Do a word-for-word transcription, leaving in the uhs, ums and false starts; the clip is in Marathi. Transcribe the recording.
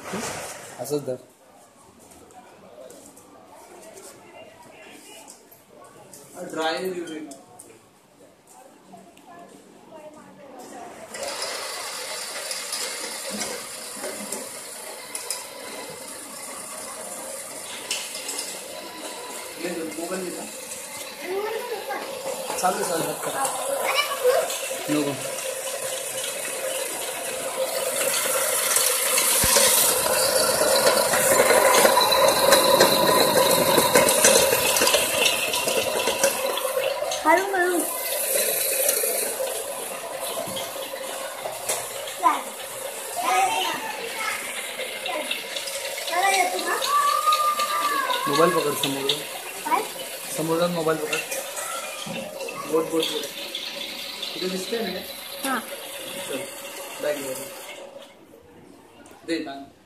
असंच धर. ड्राय मोबाईल देता चालू चालू नको. हळू हळू मोबाईल पकड समोर समोर मोबाईल पकड. बोट बोट बोट कुठे दिसते ना. हां चल बॅग दे.